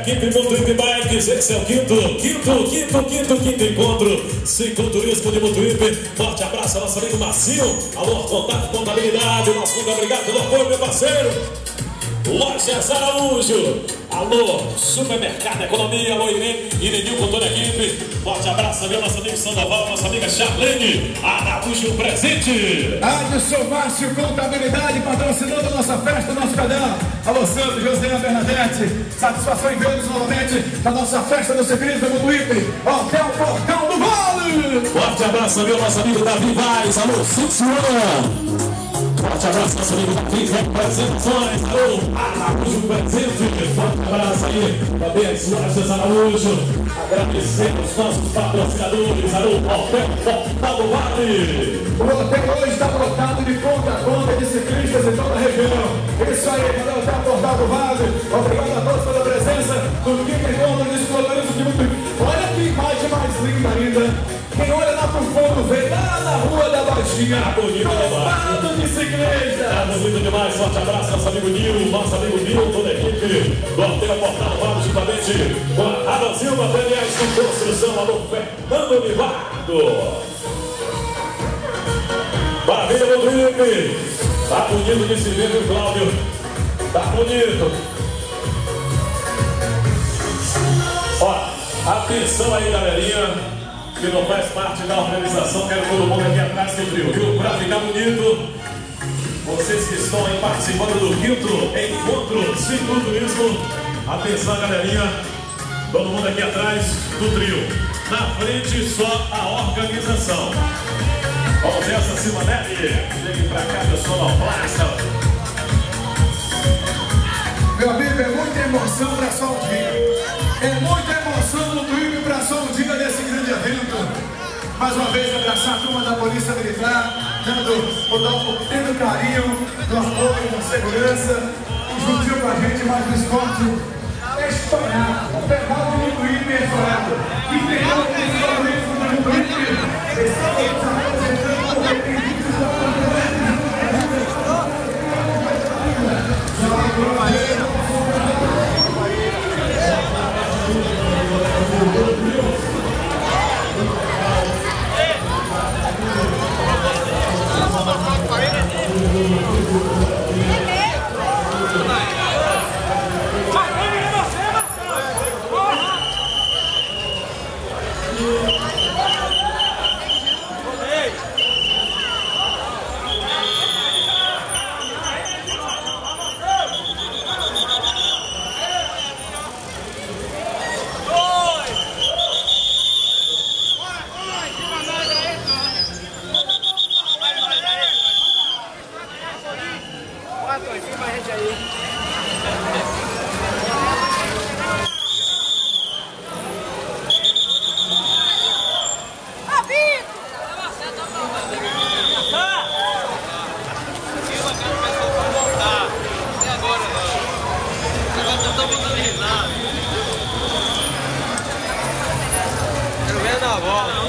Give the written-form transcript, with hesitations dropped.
equipe Motuípe Bikes, esse é o quinto encontro cicloturismo de Motuípe. Forte abraço ao nosso amigo Marcinho. Alô, Contato Contabilidade, nosso muito obrigado pelo apoio, meu parceiro. Lojas Araújo, alô, Supermercado Economia, alô, Irenil com toda a equipe. Forte abraço também ao nosso amigo Sandoval, nossa amiga Charlene Araújo presente. Adson Márcio Contabilidade, patrocinando a nossa festa, nosso canal. Alô, Santos, José Bernadette, satisfação em vê-los novamente na nossa festa do ciclismo do Motuípe, Hotel Portão do Vale. Forte abraço também ao nosso amigo Davi Vaz, alô, Cicciona. Forte abraço, nosso amigo Davi, representações, alô, Araújo presente. Forte abraço aí, também as lojas Araújo. Agradecemos nossos patrocinadores, alô, Hotel Portal do Vale. O hotel hoje está lotado de ponta a ponta de ciclistas em toda a região. Isso aí, para o Hotel Portal do Vale. Obrigado a todos pela presença do quinto encontro de cicloturismo de Motuípe. Olha que imagem mais linda ainda. Quem olha lá pro fundo vê lá na Rua da Baixinha, lotado de ciclistas. Tá bonito demais, forte abraço, nosso amigo Nil, toda a equipe do Hotel Portal Vale, juntamente com a Ada Silva, Daniel de Construção, alô, Fernando Livardo. Maravilha, Motuípe. Tá bonito de se ver, viu, Cláudio? Tá bonito. Ó, atenção aí, galerinha, que não faz parte da organização, quero todo mundo aqui atrás do trio, viu? Pra ficar bonito, vocês que estão aí participando do quinto encontro cicloturismo, atenção, galerinha, todo mundo aqui atrás do trio. Na frente, só a organização. Vamos essa, Simonelli, chegue pra cá, meu sonoplasta. Meu amigo, é muita emoção para só um dia. É muita emoção no Motuípe para só um dia desse grande evento. Mais uma vez, abraçar a turma da Polícia Militar, tendo carinho, do apoio, da segurança, e juntinho com a gente mais um esporte estourado. O pedal de Motuípe é estourado. Que pedal de cicloturismo de Motuípe. Estamos apresentando o requisito Quero ver na bola.